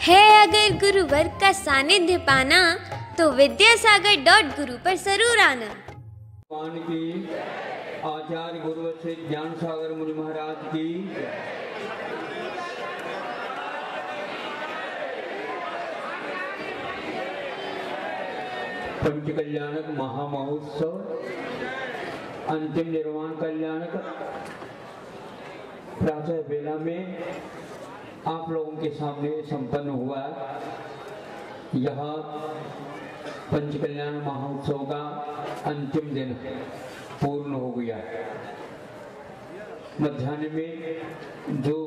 है अगर गुरुवर का सानिध्य पाना तो विद्यासागर.गुरु पर जरूर आना। भगवान की आचार्य गुरुवर से ज्ञान सागर मुनि महाराज की पंच कल्याणक महामहोत्सव अंतिम निर्वाण कल्याणक प्रातः बेला में आप लोगों के सामने संपन्न हुआ। यह पंच कल्याण महोत्सव का अंतिम दिन पूर्ण हो गया। मध्याह्न में जो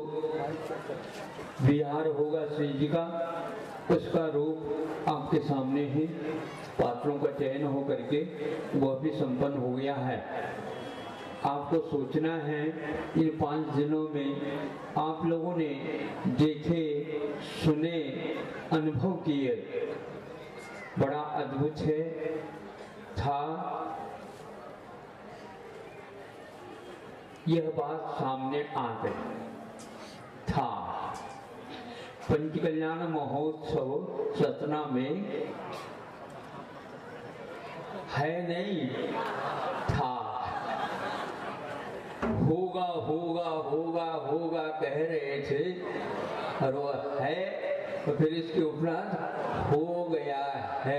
विहार होगा श्री जी का, उसका रूप आपके सामने है। पात्रों का चयन हो करके वह भी संपन्न हो गया है। आपको सोचना है इन 5 दिनों में आप लोगों ने देखे, सुने, अनुभव किए, बड़ा अद्भुत है था। यह बात सामने आ गई था। पंच कल्याण महोत्सव सतना में है नहीं था। होगा होगा होगा होगा कह रहे थे और वह है, तो फिर इसके उपरांत हो गया है।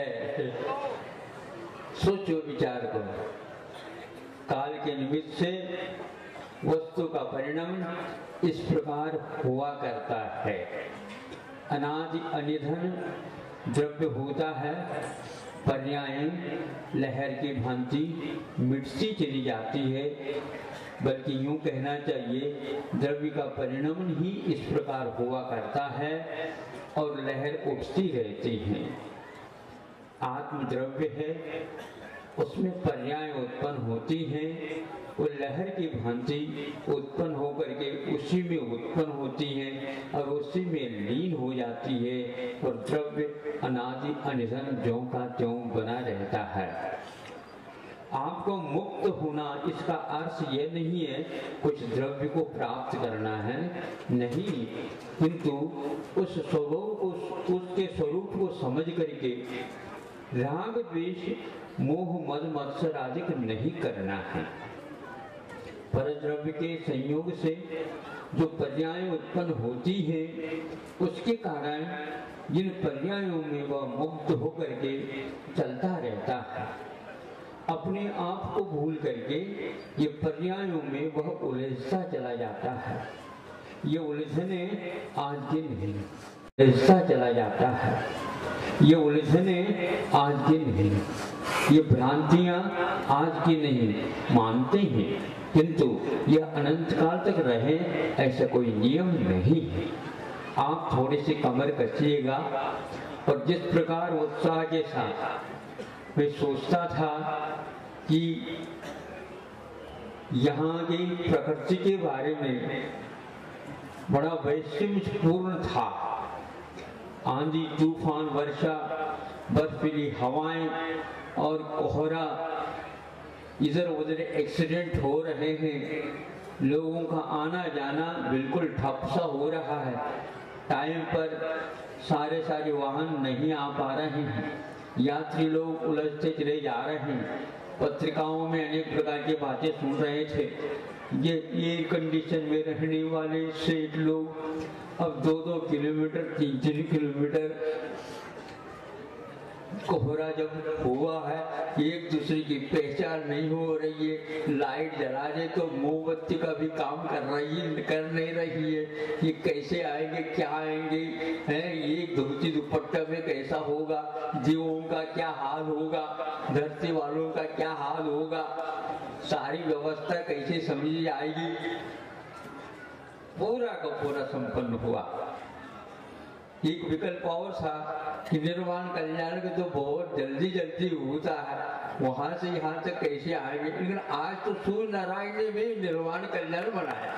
सोचो, विचार करो। काल के निमित्त से वस्तु का परिणाम इस प्रकार हुआ करता है। अनादि अनिधन द्रव्य होता है, पर्याय लहर की भांति मिटती चली जाती है। बल्कि यूं कहना चाहिए, द्रव्य का परिणाम ही इस प्रकार हुआ करता है और लहर उठती रहती है। आत्म द्रव्य है, उसमें पर्याय उत्पन्न होती हैं, वो लहर की भांति उत्पन्न होकर के उसी में उत्पन्न होती हैं और उसी में लीन हो जाती है और द्रव्य अनादि अनिधन ज्यों का त्यों बना रहता है। आपको मुक्त होना, इसका अर्थ यह नहीं है कुछ द्रव्य को प्राप्त करना है, नहीं, किंतु उस स्वरूप को, उसके स्वरूप को समझ करके राग द्वेष मोह मद मत्सर आदि नहीं करना है। पर द्रव्य के संयोग से जो पर्याय उत्पन्न होती है, उसके कारण जिन पर्यायों में वह मुक्त होकर के चलता रहता है, अपने आप को भूल करके ये पर्यायों में वह उलझता चला जाता है। ये उलझने आज की नहीं, उलझता चला जाता है। ये उलझने आज की नहीं, ये भ्रांतियां आज की नहीं, मानते हैं, किंतु यह अनंत काल तक रहे ऐसा कोई नियम नहीं है। आप थोड़ी सी कमर कसिएगा और जिस प्रकार उत्साह के साथ मैं सोचता था कि यहाँ की प्रकृति के बारे में बड़ा वैषम्यपूर्ण था। आंधी तूफान, वर्षा, बर्फीली हवाएं और कोहरा, इधर उधर एक्सीडेंट हो रहे हैं, लोगों का आना जाना बिल्कुल ठप सा हो रहा है। टाइम पर सारे वाहन नहीं आ पा रहे हैं, यात्री लोग उलझते चले जा रहे हैं। पत्रिकाओं में अनेक प्रकार की बातें सुन रहे थे। ये एयर कंडीशन में रहने वाले सेठ लोग अब 2-2 किलोमीटर 3-3 किलोमीटर कोहरा जब हुआ है, एक दूसरे की पहचान नहीं हो रही है। लाइट जला दे तो मोमबत्ती का भी काम कर नहीं रही है। ये कैसे आएंगे, क्या आएंगे, हैं? ये धोती दुपट्टा में कैसा होगा, जीवों का क्या हाल होगा, धरती वालों का क्या हाल होगा, सारी व्यवस्था कैसे समझी जाएगी। पूरा का पूरा संपन्न हुआ। एक विकल्प और था कि निर्वाण कल्याण के तो बहुत जल्दी होता है, वहां से यहाँ तक कैसे आएंगे। लेकिन आज तो सूर्य नारायण ने भी निर्वाण कल्याण बनाया।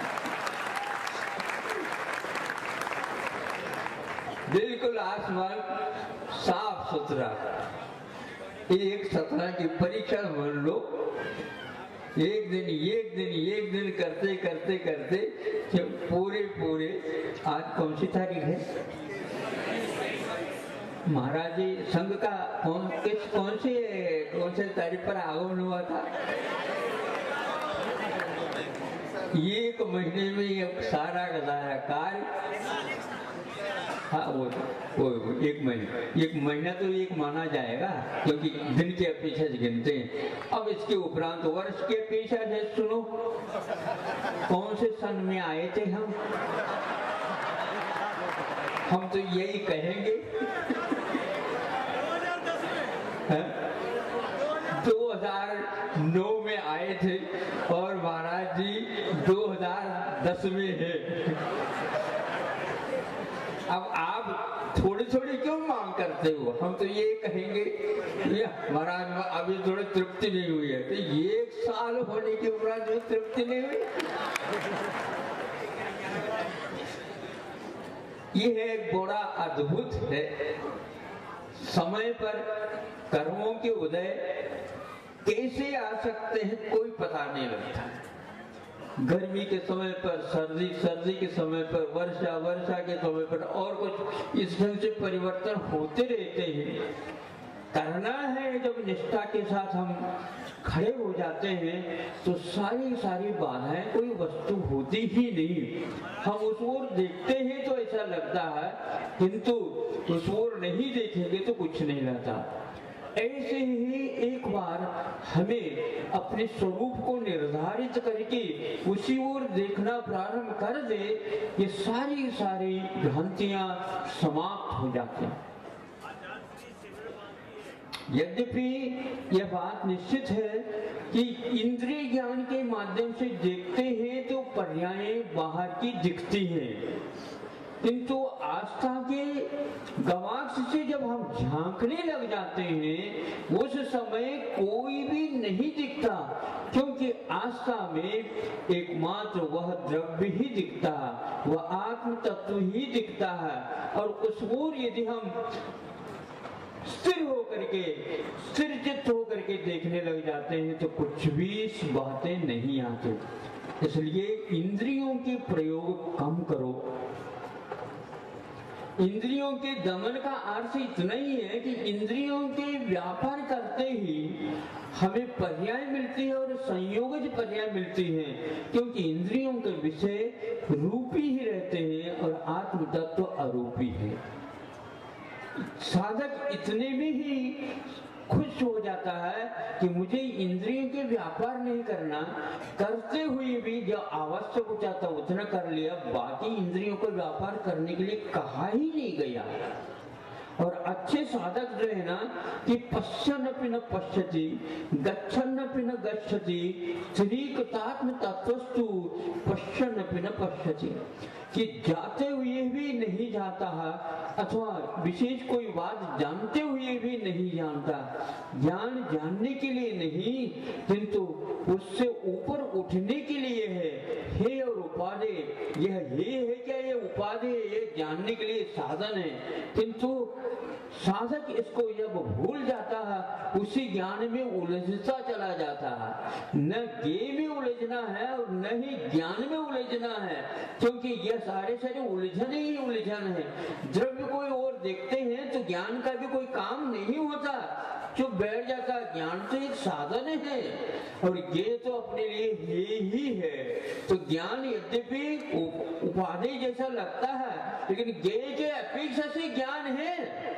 बिल्कुल आसमान साफ सुथरा। एक सतना की परीक्षा मान लो, एक दिन करते पूरे आज कौन सी तारीख है? महाराज जी संघ का कौन से तारीख पर आगमन हुआ था? एक महीने में ये सारा का सारा कार्य, हाँ वो एक महीना तो एक माना जाएगा क्योंकि दिन के अपेक्षा से गिनते हैं। अब इसके उपरांत वर्ष के अपेक्षा से सुनो, कौन से सन में आए थे हम तो यही कहेंगे 2009 में आए थे और महाराज जी 2010 में है। अब आप थोड़ी थोड़ी क्यों मांग करते हो? हम तो ये कहेंगे महाराज अभी थोड़ी तृप्ति नहीं हुई है, तो ये 1 साल होने के उपरांत में तृप्ति नहीं हुई। ये है बड़ा अद्भुत है, समय पर कर्मों के उदय कैसे आ सकते हैं कोई पता नहीं लगता। गर्मी के समय पर सर्दी के समय पर वर्षा के समय पर और कुछ इस ढंग से परिवर्तन होते रहते हैं। करना है जब निष्ठा के साथ हम खड़े हो जाते हैं तो सारी बाधाएं कोई वस्तु होती ही नहीं। हम उस ओर देखते हैं तो ऐसा लगता है, किंतु उस ओर नहीं देखेंगे तो कुछ नहीं रहता। ऐसे ही एक बार हमें अपने स्वरूप को निर्धारित करके उसी ओर देखना प्रारंभ कर दे, ये सारी भ्रांतियां समाप्त हो जाती हैं। यद्यपि यह बात निश्चित है कि इंद्रिय ज्ञान के माध्यम से देखते हैं तो पर्यायें बाहर की दिखती हैं, किंतु आस्था के गवाक्ष से जब हम झांकने लग जाते हैं उस समय कोई भी नहीं दिखता, क्योंकि आस्था में एकमात्र वह द्रव्य ही दिखता है, वह आत्म तत्व ही दिखता है। और उस ओर यदि हम स्थिर चित्त होकर के देखने लग जाते हैं तो कुछ भी बातें नहीं आती। इसलिए इंद्रियों के प्रयोग कम करो। इंद्रियों के दमन का अर्थ इतना ही है कि इंद्रियों के व्यापार करते ही हमें पर्याय मिलती है और संयोगज पर्याय मिलती है, क्योंकि इंद्रियों के विषय रूपी ही रहते हैं और आत्म तत्व अरूपी है। साधक इतने में ही खुश हो जाता है कि मुझे इंद्रियों के व्यापार नहीं करना, करते हुए भी जो आवश्यक हो जाता उतना कर लिया, बाकी इंद्रियों को व्यापार करने के लिए कहा ही नहीं गया। और अच्छे साधक जो है ना कि पश्यन्नपि न पश्यति, गच्छन्नपि न गच्छति, त्रिकतात्म तत्वस्तु पश्यन्नपि न पश्यति, कि जाते हुए भी नहीं जाता है अथवा विशेष कोई बात जानते हुए भी नहीं जानता। ज्ञान जानने के लिए नहीं किंतु उससे ऊपर उठने के लिए है। हे और उपाधि, यह हे है क्या? ये उपाधि, ये जानने के लिए साधन है, किंतु साधक इसको जब भूल जाता है उसी ज्ञान में उलझता चला जाता है। न ज्ञेय में उलझना है और न ही ज्ञान में उलझना है, क्योंकि यह सारे उलझन ही उलझन है। द्रव्य कोई और देखते हैं तो ज्ञान का भी कोई काम नहीं होता, चुप बैठ जाता। ज्ञान तो एक साधन है और ये तो अपने लिए ही है। तो ज्ञान यद्यपि उपाधि जैसा लगता है, लेकिन ज्ञेय के अपेक्षा से ज्ञान है।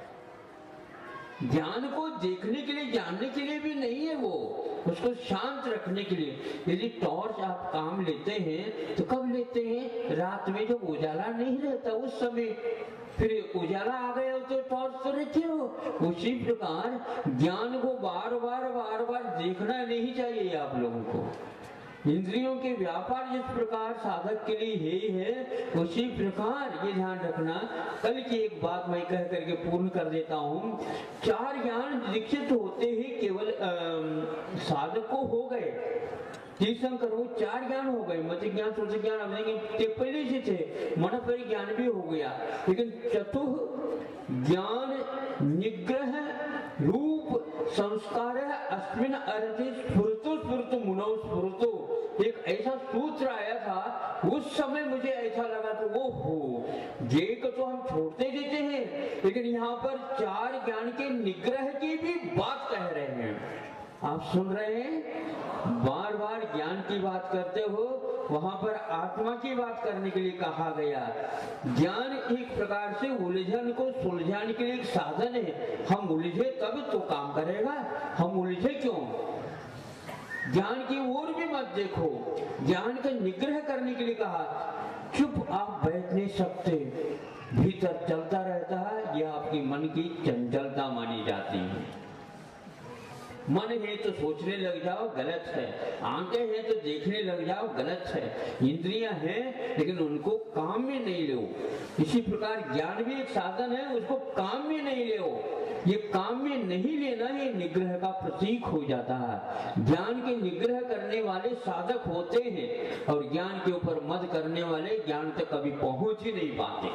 ज्ञान को देखने के लिए, जानने के लिए भी नहीं है, वो उसको शांत रखने के लिए। यदि टॉर्च आप काम लेते हैं तो कब लेते हैं? रात में जब उजाला नहीं रहता उस समय। फिर उजाला आ गया तो टॉर्च तो रखे हो। उसी प्रकार ज्ञान को बार बार देखना नहीं चाहिए आप लोगों को। इंद्रियों के व्यापार जिस प्रकार साधक के लिए है उसी प्रकार ये ध्यान रखना। कल की एक बात मैं कह करके पूर्ण कर देता हूँ। 4 ज्ञान दीक्षित होते ही केवल साधक को हो गए। तीर्थंकर वो 4 ज्ञान हो गए, मत ज्ञान, श्रुति ज्ञान, अभिज्ञान पहले से थे, मन परिज्ञान भी हो गया। लेकिन चतुर्थ ज्ञान निग्रह रूप संस्कार अस्मिन् अर्थे स्फुरतु मुनौ स्फुरतु, एक ऐसा सूत्र आया था। उस समय मुझे ऐसा लगा कि वो हो ये को तो हम छोड़ते देते हैं, लेकिन यहाँ पर 4 ज्ञान के निग्रह की भी बात कह रहे हैं। आप सुन रहे हैं, बार बार ज्ञान की बात करते हो, वहां पर आत्मा की बात करने के लिए कहा गया। ज्ञान एक प्रकार से उलझन को सुलझाने के लिए एक साधन है। हम उलझे तब तो काम करेगा, हम उलझे क्यों? ज्ञान की ओर भी मत देखो, ज्ञान का निग्रह करने के लिए कहा। चुप आप बैठ नहीं सकते, भीतर चलता रहता है, यह आपकी मन की चंचलता मानी जाती है। मन है तो सोचने लग जाओ, गलत है। आंखें हैं तो देखने लग जाओ, गलत है। इंद्रियां हैं लेकिन उनको काम में नहीं लो। इसी प्रकार ज्ञान भी एक साधन है, उसको काम में नहीं लो। ये काम में नहीं लेना ये निग्रह का प्रतीक हो जाता है। ज्ञान के निग्रह करने वाले साधक होते हैं और ज्ञान के ऊपर मद करने वाले ज्ञान तक कभी पहुंच ही नहीं पाते।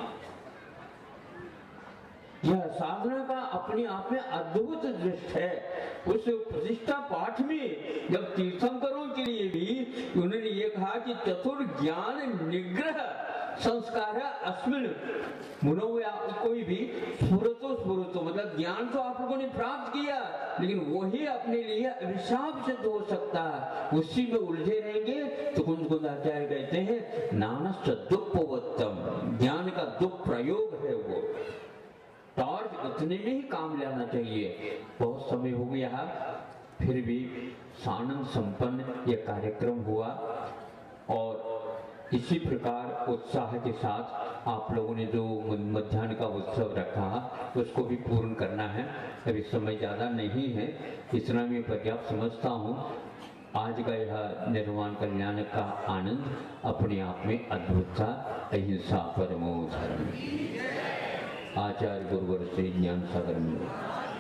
यह साधना का अपने आप में अद्भुत दृष्टि है। उस प्रतिष्ठा पाठ में जब तीर्थंकरों के लिए भी उन्होंने ये कहा कि चतुर्ज्ञान निग्रह संस्कार अस्मिन् मुनो, कोई भी स्फुरतो मतलब ज्ञान तो आप लोगों ने प्राप्त किया लेकिन वही अपने लिए अभिशाप सिद्ध हो सकता है। उसी में उलझे रहेंगे तो कुंद आचार्य कहते हैं नानश्च दुप्पवत्तम, ज्ञान का दुष्प्रयोग है वो। टॉर्च उतने में ही काम लेना चाहिए। बहुत समय हो गया, फिर भी सानंद संपन्न यह कार्यक्रम हुआ और इसी प्रकार उत्साह के साथ आप लोगों ने जो मध्याह्न का उत्सव रखा उसको भी पूर्ण करना है। अभी समय ज्यादा नहीं है, इतना मैं पर्याप्त समझता हूँ। आज का यह निर्वाण कल्याण का आनंद अपने आप में अद्भुत था। अहिंसा परमो धर्म। आचार्य गुरुवर से ज्ञान सागर में